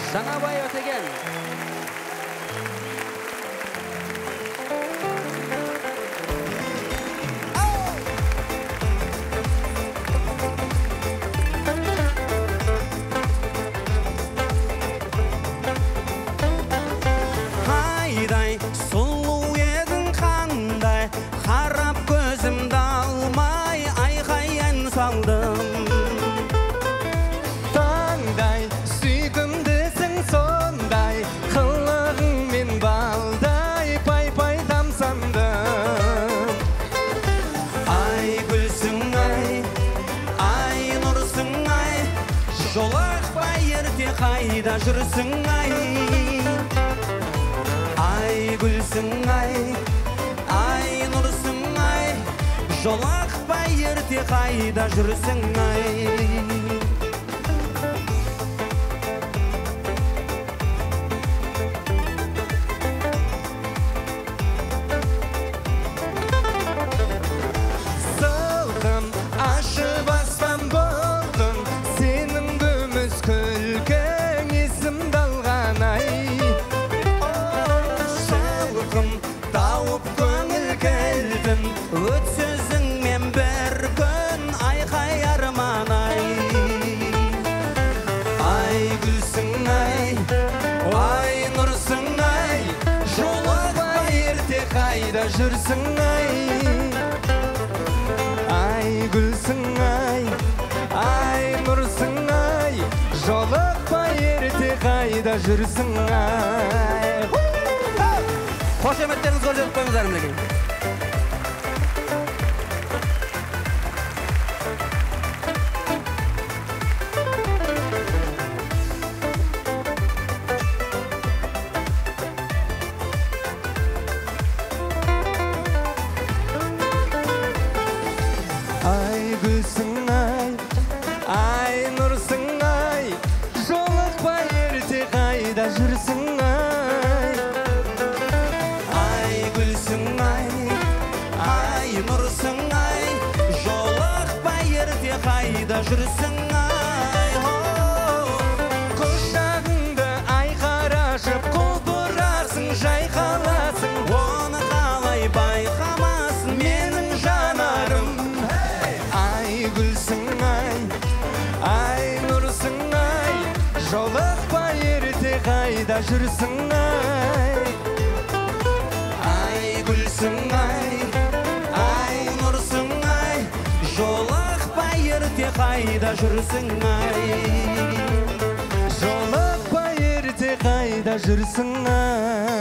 Жаңабай Өтеген. Қайдай сұлу едің қандай, қарап көзімді алмай айқай ән салдым. Таңдай сүйкімдісің сондай, қылығыңмен балдай пай-пай тамсандым. Ай гүлсің ай нұрсың ай, жолақпай ерте қайда жүрсің ай. Ай гүлсің ай нұрсың ай, жолақпай ерте қайда жүрсің ай. Сылдым ашып аспан болдың, сенің күміс күлкің есімді алған ай. Шалқым тауып көңіл келдім, өт сөзіңмен бір күн айқай арман ай. Ай гүлсің ай нұрсың ай, жолықпай ерте қайда жүрсің ай. Ай гүлсің ай нұрсың ай, жолықпай ерте қайда жүрсің ай. Қошеметтеріңіз көрсетіп қойыңыздар мінекей. Ай гүлсің ай нұрсың ай, жолықпай ерте қайда жүрсің ай. Ай гүлсің ай нұрсың ай, жолықпай ерте қайда жүрсің ай. Құшағыңды айқарашып құлпырасың, жайқаласың, Оны қалай байқамасын менің жанарым. ай гүлсің ай нұрсың ай, жолықпай ерте қайда жүрсің ай. Ай гүлсің ай нұрсың ай, жолықпай ерте қайда жүрсің ай. Жолықпай ерте қайда жүрсің ай.